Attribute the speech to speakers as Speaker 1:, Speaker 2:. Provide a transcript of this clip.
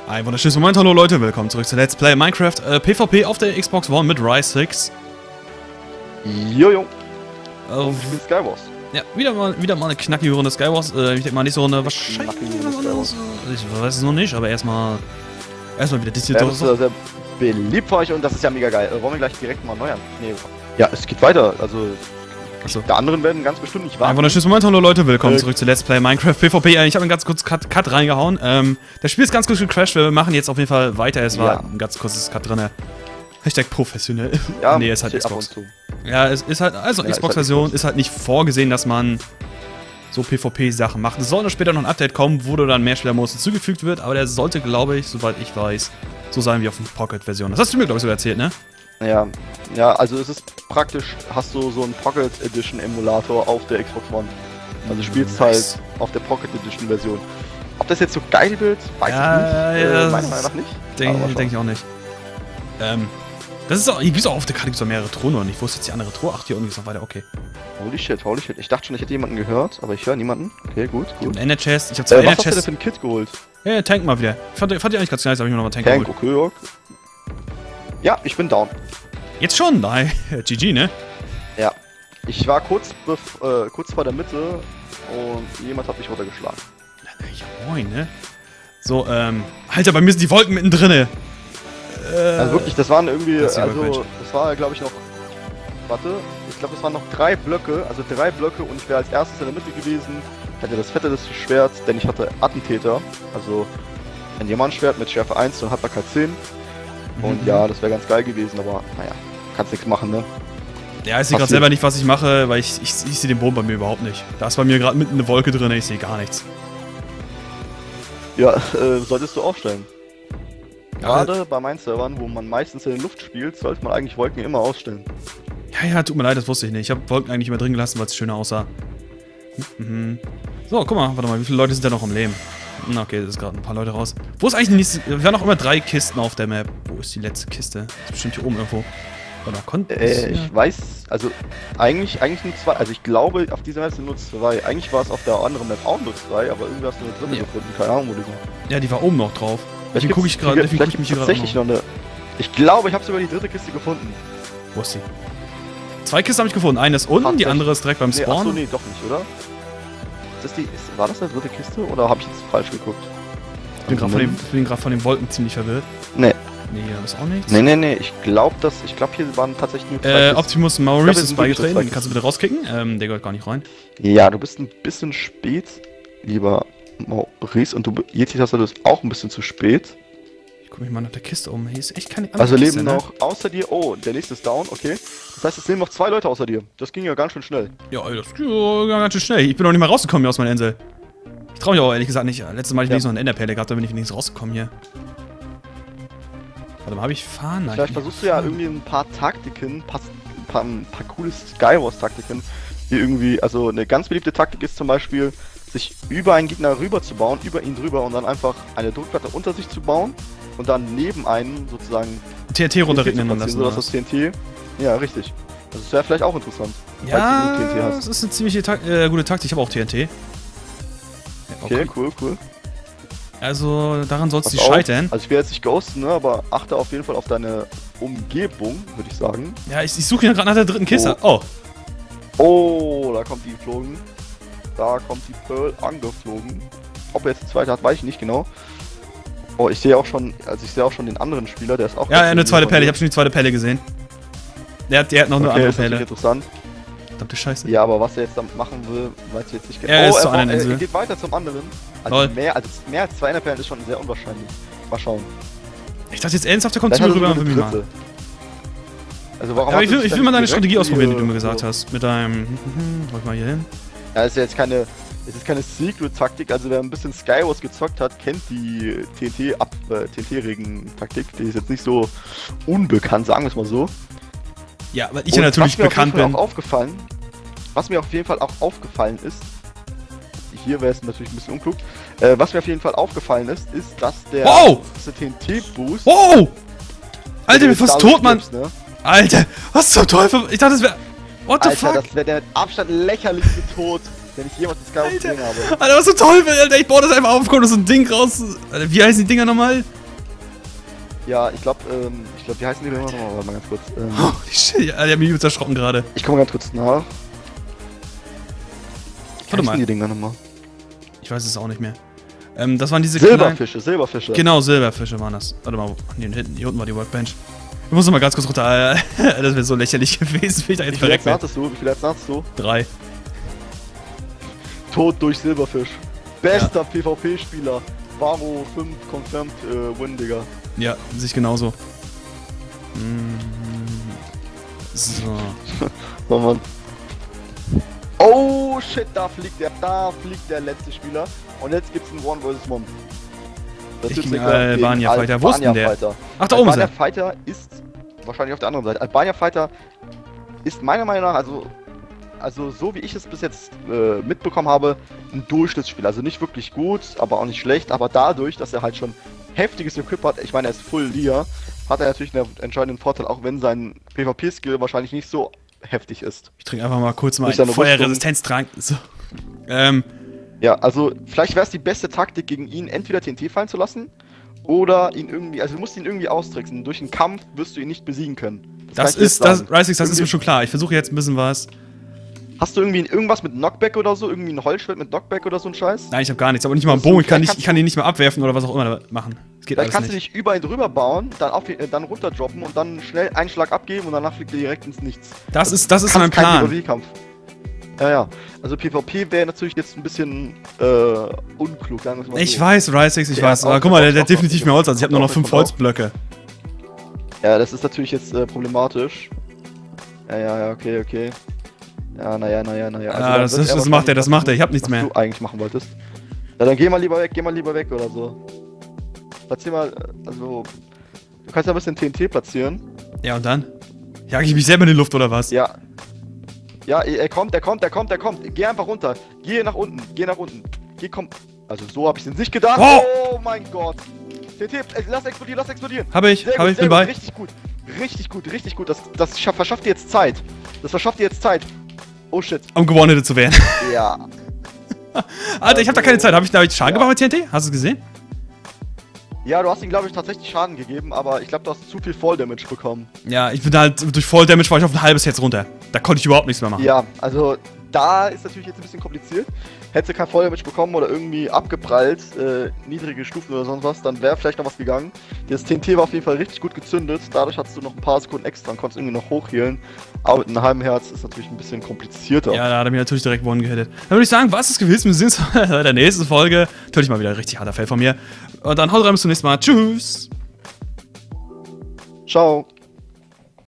Speaker 1: Ein wunderschönes Moment, hallo Leute, willkommen zurück zu Let's Play Minecraft PvP auf der Xbox One mit Rise 6.
Speaker 2: Jojo.
Speaker 1: Ich
Speaker 2: bin Skywars.
Speaker 1: Ja, wieder mal eine knackige Runde Skywars. Ich denke mal nicht so eine wahrscheinlich. Ich weiß es noch nicht, aber erstmal wieder das hier
Speaker 2: Das ist sehr beliebt für euch und das ist ja mega geil. Wollen wir gleich direkt mal neu an? Nee. Ja, es geht weiter. Also
Speaker 1: Achso.
Speaker 2: Die anderen werden ganz bestimmt nicht warten.
Speaker 1: Ein wunderschönes Moment, hallo Leute, willkommen zurück zu Let's Play Minecraft PvP. Ich habe einen ganz kurzen Cut reingehauen. Das Spiel ist ganz kurz gecrashed, wir machen jetzt auf jeden Fall weiter. Es war ein ganz kurzes Cut drin. Hashtag professionell.
Speaker 2: Ja,
Speaker 1: nee, ist halt Xbox. Ja, es ist halt, also ja, Xbox-Version ist halt nicht vorgesehen, dass man so PvP-Sachen macht. Es soll noch später noch ein Update kommen, wo dann mehr Spielermodus hinzugefügt wird, aber der sollte, glaube ich, soweit ich weiß, so sein wie auf der Pocket-Version. Das hast du mir, glaube ich, sogar erzählt, ne?
Speaker 2: Ja, also es ist praktisch, hast du so einen Pocket Edition Emulator auf der Xbox One. Also spielst halt auf der Pocket Edition Version. Ob das jetzt so geil wird, weiß ich nicht. Meiner Meinung nach nicht.
Speaker 1: Denke ich auch nicht. Das ist auch, hier gibt es auch auf der Karte gibt's auch mehrere Thronen und ich wusste jetzt die andere Thron. Ach, hier unten ist noch weiter, okay.
Speaker 2: Holy shit. Ich dachte schon, ich hätte jemanden gehört, aber ich höre niemanden. Okay, gut.
Speaker 1: Ender Chest, ich habe zwei Ender Chests.
Speaker 2: Was hast du denn für ein Kit geholt?
Speaker 1: Ja, Tank mal wieder. Fand ich eigentlich ganz nice, aber ich mir noch mal Tank geholt.
Speaker 2: Okay. Ja, ich bin down.
Speaker 1: Jetzt schon? Nein. GG, ne?
Speaker 2: Ja. Ich war kurz vor der Mitte und jemand hat mich runtergeschlagen.
Speaker 1: Ja, moin, ne? So, Alter, bei mir sind die Wolken mittendrin.
Speaker 2: Also wirklich, das waren irgendwie, das war glaube ich noch, warte, ich glaube es waren noch 3 Blöcke, und ich wäre als erstes in der Mitte gewesen, hätte das fetteste Schwert, denn ich hatte Attentäter, also ein Diamantschwert mit Schärfe 1 und Haltbarkeit 10. Und ja, das wäre ganz geil gewesen, aber naja, kannst nichts machen, ne?
Speaker 1: Ja, ich sehe gerade selber nicht, was ich mache, weil ich sehe den Boden bei mir überhaupt nicht. Da ist bei mir gerade mitten eine Wolke drin, ich sehe gar nichts.
Speaker 2: Ja, solltest du aufstellen. Gerade bei meinen Servern, wo man meistens in der Luft spielt, sollte man eigentlich Wolken immer ausstellen.
Speaker 1: Ja, tut mir leid, das wusste ich nicht. Ich habe Wolken eigentlich immer drin gelassen, weil es schöner aussah. So, guck mal, warte mal, wie viele Leute sind da noch am Leben? Okay, das ist gerade ein paar Leute raus. Wo ist eigentlich die nächste? Wir haben noch immer 3 Kisten auf der Map. Wo ist die letzte Kiste? Das ist bestimmt hier oben irgendwo.
Speaker 2: Ich weiß, also eigentlich nur 2. Also ich glaube, auf dieser Map sind nur 2. Eigentlich war es auf der anderen Map auch nur 2, aber irgendwie hast du eine dritte gefunden. Keine Ahnung, wo die war.
Speaker 1: Ja, die war oben noch drauf. Deswegen gucke ich gerade.
Speaker 2: Tatsächlich noch eine. Ich glaube, ich habe sogar die dritte Kiste gefunden.
Speaker 1: Wo ist die? 2 Kisten habe ich gefunden. Eine ist unten, die andere ist direkt beim Spawn.
Speaker 2: Achso, nee, doch nicht, oder? War das eine dritte Kiste oder habe ich jetzt falsch geguckt?
Speaker 1: Ich bin gerade von den Wolken ziemlich verwirrt.
Speaker 2: Nee.
Speaker 1: Nee, hier ist auch nichts.
Speaker 2: Nee, ich glaube, hier waren tatsächlich nur 2 Kisten.
Speaker 1: Optimus Maurice ist beigetreten, den kannst du bitte rauskicken. Der gehört gar nicht rein.
Speaker 2: Ja, du bist ein bisschen spät, lieber Maurice, und jetzt hast du das auch ein bisschen zu spät.
Speaker 1: Ich guck mich mal nach der Kiste um. Hier ist echt keine andere
Speaker 2: Also
Speaker 1: Kiste,
Speaker 2: leben noch außer dir. Oh, der nächste ist down, okay. Das heißt, es leben noch 2 Leute außer dir. Das ging ja ganz schön schnell.
Speaker 1: Ja, das ging ja ganz schön schnell. Ich bin noch nicht mal rausgekommen hier aus meiner Insel. Ich trau mich auch ehrlich gesagt nicht. Letztes Mal habe ich noch eine Enderperle gehabt, da bin ich wenigstens rausgekommen hier. Warte mal, habe ich Fahren? Nein,
Speaker 2: vielleicht versuchst du ja irgendwie ein paar Taktiken, ein paar coole Skywars-Taktiken, die irgendwie, also eine ganz beliebte Taktik ist zum Beispiel, sich über einen Gegner rüber zu bauen, über ihn drüber und dann einfach eine Druckplatte unter sich zu bauen und dann neben einen sozusagen
Speaker 1: TNT runterregnen lassen.
Speaker 2: Sodass das TNT, ja richtig. Also das wäre vielleicht auch interessant,
Speaker 1: ja, falls du TNT hast. Das ist eine ziemlich gute Taktik, ich habe auch TNT.
Speaker 2: Okay, cool.
Speaker 1: Also daran soll es nicht scheitern.
Speaker 2: Also ich will jetzt nicht ghosten, ne, aber achte auf jeden Fall auf deine Umgebung, würde ich sagen.
Speaker 1: Ja, ich suche hier gerade nach der dritten Kiste.
Speaker 2: Oh, da kommt die geflogen. Da kommt die Pearl angeflogen. Ob er jetzt die zweite hat, weiß ich nicht genau. Oh, ich sehe auch schon den anderen Spieler, der ist auch...
Speaker 1: Ja, eine zweite Perle, ich habe schon die zweite Perle gesehen. Der hat noch eine andere Perle.
Speaker 2: Das ist interessant.
Speaker 1: Verdammte Scheiße.
Speaker 2: Ja, aber was er jetzt damit machen will, weiß ich jetzt nicht genau.
Speaker 1: Er ist zur anderen Insel.
Speaker 2: Er geht weiter zum anderen. Also mehr als 2 Enderperlen ist schon sehr unwahrscheinlich. Mal schauen.
Speaker 1: Ich dachte jetzt ernsthaft, der kommt zu mir rüber und will mich machen.
Speaker 2: Also warum
Speaker 1: aber ich will mal deine Strategie ausprobieren, die du mir gesagt hast. Mit deinem... Wollte mal hier hin.
Speaker 2: Ja, ist ja jetzt keine Secret-Taktik, also wer ein bisschen Skywars gezockt hat, kennt die TNT-Regen-Taktik. Die ist jetzt nicht so unbekannt, sagen wir es mal so.
Speaker 1: Ja, weil ich ja natürlich bekannt bin.
Speaker 2: Was mir auf jeden Fall auch aufgefallen ist, hier wäre es natürlich ein bisschen unklug, was mir auf jeden Fall aufgefallen ist, dass der TNT-Boost... Wow!
Speaker 1: Alter, ich bin fast tot, Mann! Ne? Alter, was zum Teufel? Ich dachte, das wäre... What the fuck?
Speaker 2: Das wäre der mit Abstand lächerlichste Tod, den ich jemals in Skywars gesehen habe.
Speaker 1: Alter, was zum Teufel, Alter, ich baue das einfach auf, kommt so ein Ding raus. Alter, wie heißen die Dinger nochmal?
Speaker 2: Ja, ich glaube, wie heißen die denn nochmal? Warte mal ganz kurz.
Speaker 1: Holy shit, ja, der hat mich übelst erschrocken gerade.
Speaker 2: Ich komme ganz kurz nach.
Speaker 1: Warte mal.
Speaker 2: Die Dinger nochmal?
Speaker 1: Ich weiß es auch nicht mehr. Das waren diese
Speaker 2: Silberfische, Silberfische.
Speaker 1: Genau, Silberfische waren das. Warte mal, hier unten war die Workbench. Ich muss noch mal ganz kurz runter. Das wäre so lächerlich gewesen, wenn ich da jetzt verreckt wäre.
Speaker 2: Wie viel Herzen hattest du?
Speaker 1: 3.
Speaker 2: Tod durch Silberfisch. Bester PvP-Spieler. Varo 5 confirmed win, Digga.
Speaker 1: Ja, sich genauso. So.
Speaker 2: Oh Mann. Oh shit, da fliegt der letzte Spieler. Und jetzt gibt's einen One vs. Mom. Das
Speaker 1: ist gegen Albania Fighter. Wo ist denn der? Ach, da oben ist er.
Speaker 2: Albania Fighter ist wahrscheinlich auf der anderen Seite. Albania Fighter ist meiner Meinung nach, also so wie ich es bis jetzt mitbekommen habe, ein Durchschnittsspiel. Also nicht wirklich gut, aber auch nicht schlecht. Aber dadurch, dass er halt schon heftiges Equip hat, ich meine, er ist Full Leer, hat er natürlich einen entscheidenden Vorteil, auch wenn sein PvP-Skill wahrscheinlich nicht so heftig ist.
Speaker 1: Ich trinke einfach mal kurz mal einen Feuerresistenztrank. So.
Speaker 2: Ja, also vielleicht wäre es die beste Taktik gegen ihn, entweder TNT fallen zu lassen oder ihn irgendwie, also du musst ihn irgendwie austricksen. Durch einen Kampf wirst du ihn nicht besiegen können.
Speaker 1: Das ist mir schon klar. Ich versuche jetzt ein bisschen was.
Speaker 2: Hast du irgendwie irgendwas mit Knockback oder so? Irgendwie ein Holzschwert mit Knockback oder so ein Scheiß?
Speaker 1: Nein, ich habe gar nichts, aber nicht mal einen Bogen. Ich kann ihn nicht mehr abwerfen oder was auch immer machen. Das geht alles nicht.
Speaker 2: Kannst du dich über ihn drüber bauen, dann runterdroppen und dann schnell einen Schlag abgeben und danach fliegt er direkt ins Nichts.
Speaker 1: Das ist mein Plan.
Speaker 2: PvP-Kampf. Ja. Also PvP wäre natürlich jetzt ein bisschen unklug, sagen wir mal so.
Speaker 1: Ich weiß, Rysix, ich weiß. Aber guck mal, der hat definitiv mehr Holz. Also ich habe nur noch 5 Holzblöcke.
Speaker 2: Ja, das ist natürlich jetzt problematisch. Ja, okay. Ja, naja. Also
Speaker 1: das macht er. Ich hab nichts mehr.
Speaker 2: Was du eigentlich machen wolltest. Ja, dann geh mal lieber weg oder so. Platzier mal, also... Du kannst ja ein bisschen TNT platzieren.
Speaker 1: Ja, und dann? Jag ich mich selber in die Luft, oder was?
Speaker 2: Ja. Ja, er kommt. Geh einfach runter. Geh nach unten. Komm. Also so hab ich's in sich gedacht.
Speaker 1: Wow.
Speaker 2: Oh mein Gott. TNT, lass explodieren.
Speaker 1: Hab ich, bin bei.
Speaker 2: Richtig gut. Das verschafft dir jetzt Zeit. Oh shit.
Speaker 1: Um gewonnen zu werden.
Speaker 2: Ja.
Speaker 1: Alter, ich hab da keine Zeit. Hab ich Schaden gemacht mit TNT? Hast du es gesehen?
Speaker 2: Ja, du hast ihm, glaube ich, tatsächlich Schaden gegeben, aber ich glaube, du hast zu viel Fall Damage bekommen.
Speaker 1: Ja, ich bin halt, durch Fall Damage war ich auf ein halbes Herz runter. Da konnte ich überhaupt nichts mehr machen.
Speaker 2: Ja, also da ist natürlich jetzt ein bisschen kompliziert. Hättest du kein Fall Damage bekommen oder irgendwie abgeprallt, niedrige Stufen oder sonst was, dann wäre vielleicht noch was gegangen. Das TNT war auf jeden Fall richtig gut gezündet, dadurch hattest du noch ein paar Sekunden extra und konntest irgendwie noch hochhealen. Aber mit einem halben Herz ist natürlich ein bisschen komplizierter. Ja,
Speaker 1: da hat er mich natürlich direkt one gehittet. Dann würde ich sagen, was ist gewesen? Wir sehen uns bei der nächsten Folge. Natürlich mal wieder ein richtig harter Fail von mir. Und dann haut rein, bis zum nächsten Mal. Tschüss.
Speaker 2: Ciao.